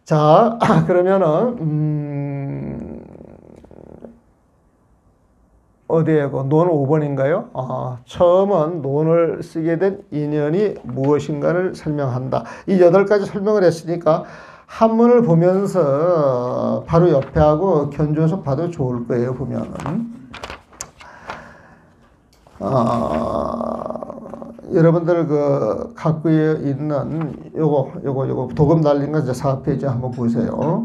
자, 그러면은, 어디에, 그, 논 5번인가요? 처음은 논을 쓰게 된 인연이 무엇인가를 설명한다. 이 8가지 설명을 했으니까, 한문을 보면서 바로 옆에 하고 견주어서 봐도 좋을 거예요, 보면은. 여러분들 그 갖고 있는 요거 도금 달린 거 이제 4페이지 한번 보세요.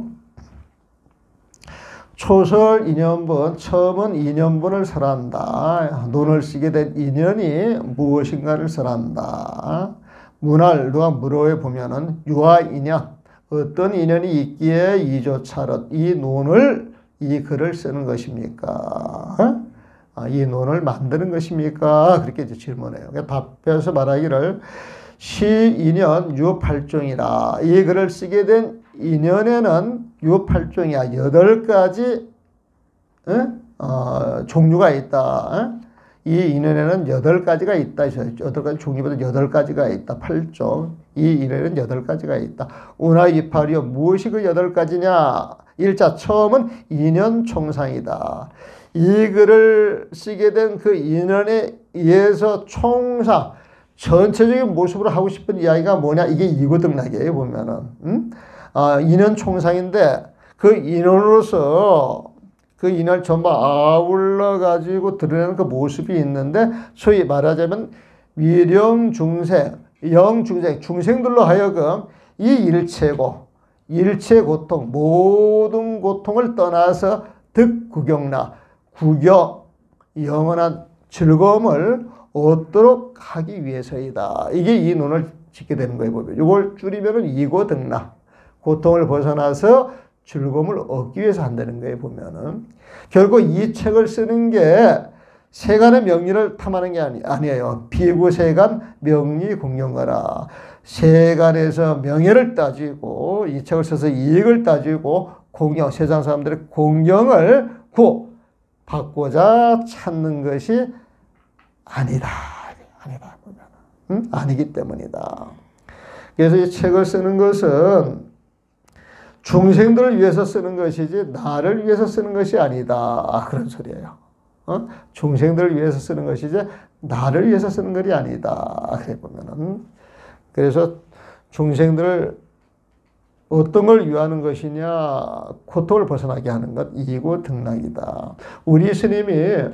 초설 인연분, 처음은 인연분을 설한다. 논을 쓰게 된 인연이 무엇인가를 설한다. 문할 누가 물어에 보면은 유아 인연, 어떤 인연이 있기에 이조차롯 이 논을 이 글을 쓰는 것입니까? 이 논을 만드는 것입니까? 그렇게 이제 질문해요. 답해서 말하기를 시인연 유팔종이라. 이 글을 쓰게 된 인연에는 유팔종이야. 8가지 종류가 있다. 이 인연에는 8가지가 있다. 8가지 종류보다 8가지가 있다. 8종. 이 인연에는 8가지가 있다. 운하이팔이요. 무엇이 그 8가지냐? 일자 처음은 인연 총상이다. 이 글을 쓰게 된 그 인연에 의해서 총상, 전체적인 모습으로 하고 싶은 이야기가 뭐냐? 이게 이고등락이에요, 보면은. 인연 총상인데, 그 인연으로서 그 인연을 전부 아울러 가지고 드러내는 그 모습이 있는데, 소위 말하자면, 위령중생, 영중생, 중생들로 하여금 이 일체고, 일체 고통, 모든 고통을 떠나서 득구경나, 구경, 영원한 즐거움을 얻도록 하기 위해서이다. 이게 이 논을 짓게 되는 거예요, 보면. 이걸 줄이면은 이고등락, 고통을 벗어나서 즐거움을 얻기 위해서 한다는 거예요, 보면은. 결국 이 책을 쓰는 게 세간의 명리를 탐하는 게 아니에요. 비구세간 명리 공경거라. 세간에서 명예를 따지고 이 책을 써서 이익을 따지고 공경, 세상 사람들의 공경을 받고자 찾는 것이 아니다. 아니기 때문이다. 그래서 이 책을 쓰는 것은 중생들을 위해서 쓰는 것이지 나를 위해서 쓰는 것이 아니다. 그런 소리예요. 중생들을 위해서 쓰는 것이지 나를 위해서 쓰는 것이 아니다. 그래 보면은. 그래서 중생들을 어떤 걸 위하는 것이냐, 고통을 벗어나게 하는 것, 이고등락이다. 우리 스님이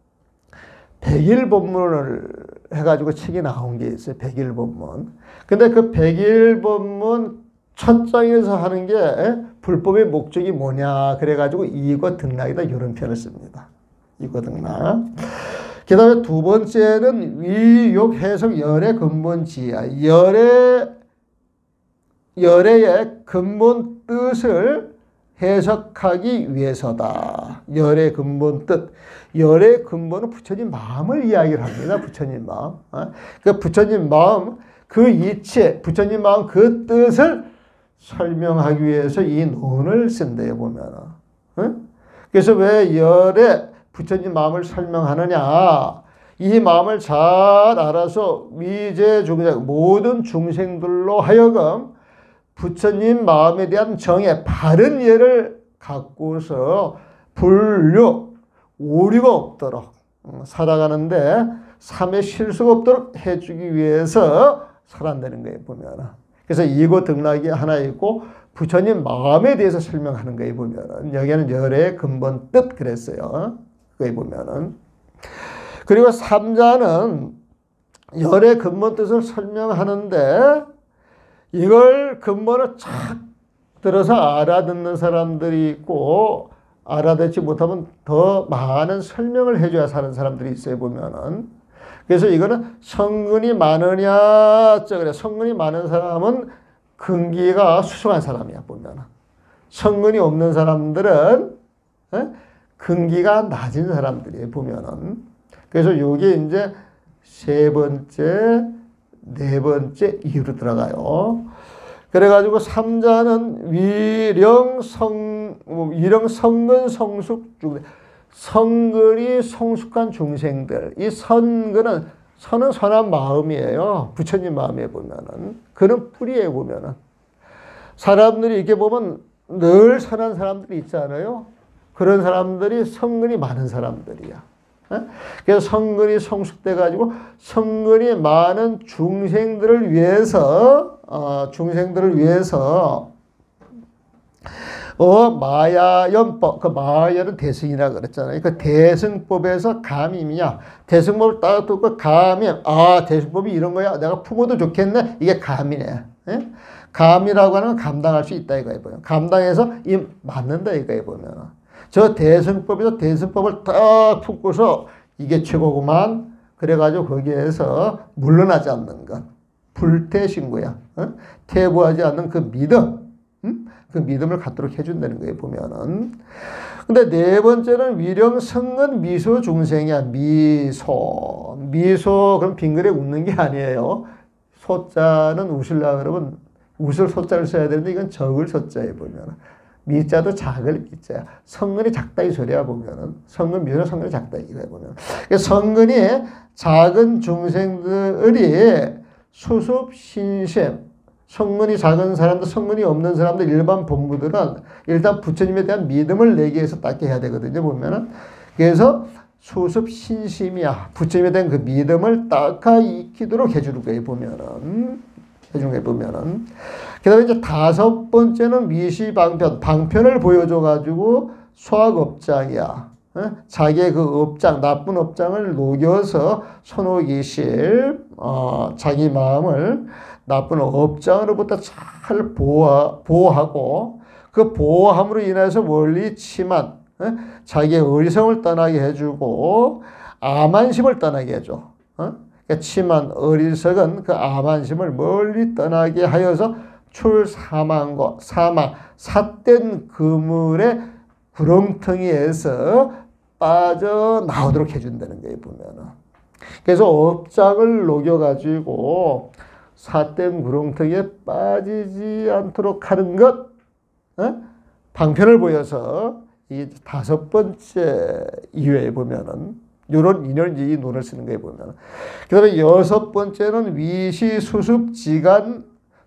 백일본문을 해가지고 책이 나온 게 있어요. 백일본문. 근데 그 백일본문 첫 장에서 하는 게 불법의 목적이 뭐냐, 그래가지고 이고등락이다. 이런 표현을 씁니다. 이고등락. 그 다음에 두 번째는 위욕 해석 열의 근본지야. 열애의 근본 뜻을 해석하기 위해서다. 열의 근본 뜻. 열의 근본은 부처님 마음을 이야기를 합니다. 부처님 마음. 그 부처님 마음, 그 이체, 부처님 마음 그 뜻을 설명하기 위해서 이 논을 쓴대요, 보면은. 그래서 왜 열의 부처님 마음을 설명하느냐. 이 마음을 잘 알아서 미제 중생, 모든 중생들로 하여금 부처님 마음에 대한 정의, 바른 이해를 갖고서 불류, 오류가 없도록 살아가는데 삶에 실수가 없도록 해주기 위해서 설한다는 거예요, 보면. 그래서 이고등락이 하나 있고 부처님 마음에 대해서 설명하는 거예요, 보면. 여기에는 열의 근본 뜻 그랬어요. 그거에 보면은. 그리고 3자는 열의 근본 뜻을 설명하는데 이걸 근본을 착 들어서 알아듣는 사람들이 있고 알아듣지 못하면 더 많은 설명을 해줘야 사는 사람들이 있어요, 보면은. 그래서 이거는 성근이 많으냐, 그래. 성근이 많은 사람은 근기가 수승한 사람이야, 보면은. 성근이 없는 사람들은 근기가 낮은 사람들이에요, 보면은. 그래서 요게 이제 세 번째, 네 번째 이유로 들어가요. 그래가지고 3자는 위령 성근 성숙 중생. 성근이 성숙한 중생들. 이 선은 선한 마음이에요. 부처님 마음에 보면은. 그는 뿌리에 보면은. 사람들이 이렇게 보면 늘 선한 사람들이 있잖아요. 그런 사람들이 성근이 많은 사람들이야. 그래서 성근이 성숙돼 가지고 성근이 많은 중생들을 위해서 마야연법, 그 마야는 대승이라 그랬잖아요. 그 대승법에서 감임이야. 대승법을 딱 듣고 감임, 대승법이 이런 거야. 내가 품어도 좋겠네. 이게 감이네. 감이라고 하는 건 감당할 수 있다 이거에 보면. 감당해서 이 맞는다 이거에 보면. 저 대승법에서 대승법을 딱 품고서 이게 최고구만. 그래가지고 거기에서 물러나지 않는 것. 불태신고야. 퇴보하지 않는 그 믿음. 그 믿음을 갖도록 해준다는 거예요, 보면은. 근데 네 번째는 위령 성은 미소 중생이야, 미소. 미소, 그럼 빙그레 웃는 게 아니에요. 소자는 웃으려고 그러면 웃을 소자를 써야 되는데 이건 적을 소자에 보면은. 미자도 작을 미자야. 성근이 작다 이 소리야, 보면은. 성근, 미소는 성근이 작다 이거야, 보면. 성근이 작은 중생들이 수습, 신심, 성문이 작은 사람들, 성문이 없는 사람들, 일반 본부들은 일단 부처님에 대한 믿음을 내기 위해서 딱 해야 되거든요, 보면은. 그래서 수습 신심이야. 부처님에 대한 그 믿음을 닦아 익히도록 해주는 거예요, 보면은. 그 다음에 이제 다섯 번째는 위시방편. 방편을 보여줘가지고 소악업장이야. 자기의 그 업장, 나쁜 업장을 녹여서 선호기실, 자기 마음을 나쁜 업장으로부터 잘 보호하고 그 보호함으로 인해서 멀리 치만 자기의 어리석음을 떠나게 해주고 암안심을 떠나게 해줘. 그러니까 치만 어리석은 그 암안심을 멀리 떠나게 하여서 출사망과 사망, 삿된 그물의 구렁텅이에서 빠져나오도록 해준다는 거예요, 보면은. 그래서 업장을 녹여가지고 삿된 구렁텅이에 빠지지 않도록 하는 것, 방편을 보여서 이 다섯 번째 이외에 보면은 이런 인연을 이 논을 쓰는 거에 보면. 그 다음에 여섯 번째는 위시 수습지간,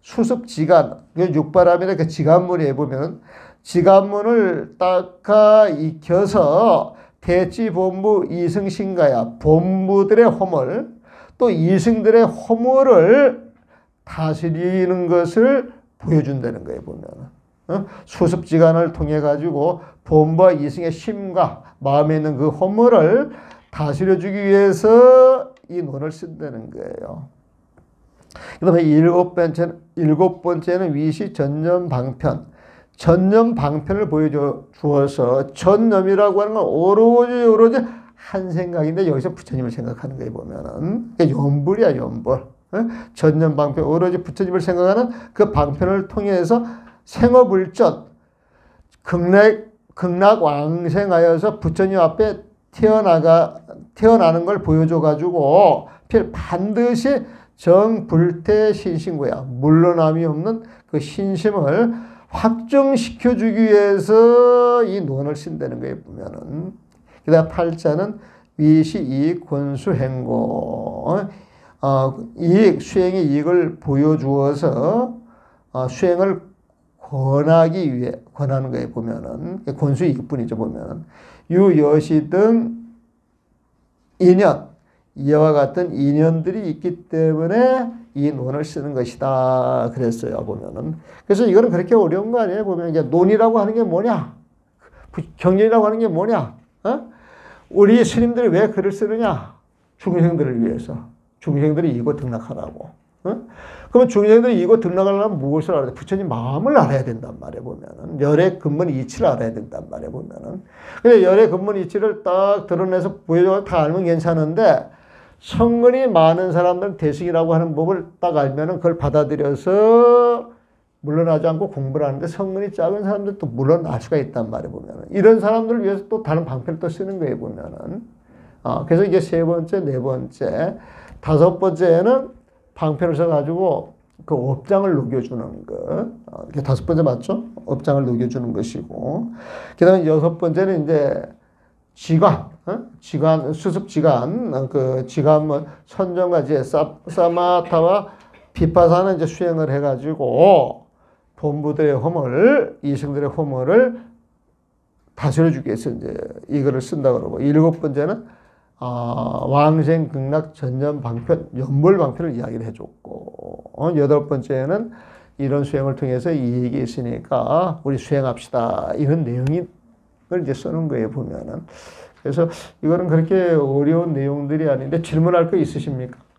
육바람이나 그 지간문에 보면 지간문을 닦아 익혀서 대치본부 이승신가야. 본부들의 허물, 또 이승들의 허물을 다스리는 것을 보여준다는 거예요, 보면. 수습지간을 통해 가지고 본부와 이승의 심과 마음에 있는 그 허물을 다스려주기 위해서 이 논을 쓴다는 거예요. 그 다음에 일곱 번째는 위시 전념방편. 전념방편을 보여주어서 전념이라고 하는 건 오로지 한 생각인데 여기서 부처님을 생각하는 거예요, 보면은. 연불이야, 연불. 전념방편, 오로지 부처님을 생각하는 그 방편을 통해서 생업을전, 극락왕생하여서 부처님 앞에 태어나는 걸 보여줘가지고 반드시 정불태신신고야. 물러남이 없는 그 신심을 확정시켜주기 위해서 이 논을 쓴다는 거예요, 보면은. 그 다음 8자는 위시이익 권수행고. 수행의 이익을 보여주어서 수행을 권하기 위해 권하는 거에 보면은 권수 이익뿐이죠, 보면은. 유여시 등 인연, 이와 같은 인연들이 있기 때문에 이 논을 쓰는 것이다 그랬어요, 보면은. 그래서 이거는 그렇게 어려운 거 아니에요, 보면. 이제 논이라고 하는 게 뭐냐, 경전이라고 하는 게 뭐냐, 우리 스님들이 왜 글을 쓰느냐? 중생들을 위해서. 중생들이 이곳 등락하라고. 그러면 중생들이 이곳 등락하려면 무엇을 알아야 돼? 부처님 마음을 알아야 된단 말이에요, 보면은. 열의 근본 이치를 알아야 된단 말이에요, 보면은. 근데 열의 근본 이치를 딱 드러내서 보여줘서 다 알면 괜찮은데, 성근이 많은 사람들은 대승이라고 하는 법을 딱 알면은 그걸 받아들여서 물러나지 않고 공부를 하는데, 성근이 작은 사람들도 물러날 수가 있단 말이에요, 보면은. 이런 사람들을 위해서 또 다른 방편을 또 쓰는 거예요, 보면은. 그래서 이제 세 번째, 네 번째, 다섯 번째는 방편을 써가지고 그 업장을 녹여주는 것. 이게 다섯 번째 맞죠? 업장을 녹여주는 것이고. 그 다음에 여섯 번째는 이제 지관, 수습지관, 그 지관, 선정과 이제 사마타와 비파사는 이제 수행을 해가지고 본부들의 허물, 이승들의 허물을 다스려주기 위해서 이제 이거를 쓴다 그러고, 7번째는 왕생 극락 전전 방편, 연물 방편을 이야기를 해줬고, 8번째는 이런 수행을 통해서 이 얘기 있으니까 우리 수행합시다. 이런 내용을 이제 쓰는 거예요, 보면은. 그래서 이거는 그렇게 어려운 내용들이 아닌데 질문할 거 있으십니까?